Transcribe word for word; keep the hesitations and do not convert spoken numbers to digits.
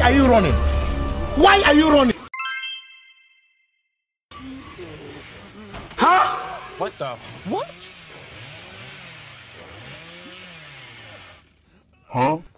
are you running? Why are you running? Huh? What the? What? Huh?